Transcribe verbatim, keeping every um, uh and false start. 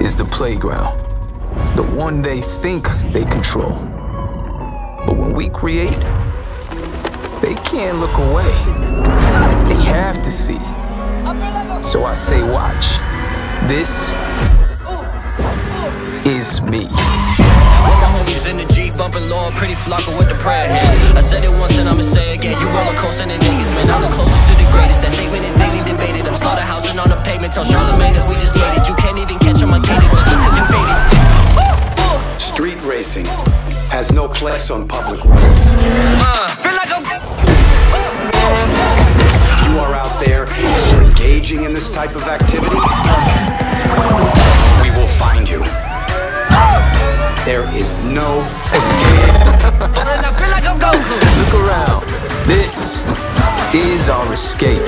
is the playground, the one they think they control. But when we create, they can't look away. They have to see. So I say watch. This is me. With my homies in the Jeep, bumping low, pretty flocker with the prayer hands. I said it once and I'ma say it again. You roller coaster than niggas, man. I'm the closest to the greatest. That statement is daily debated. I'm slaughterhousing on the pavement. Tell Charlamagne that we just made it. You can't even catch on my cadence. It's just cause you faded. Street racing has no place on public roads. Uh, feel like I'm... If you are out there or engaging in this type of activity, we will find you. There is no escape. I feel like I'm Goku. Look around. This is our escape.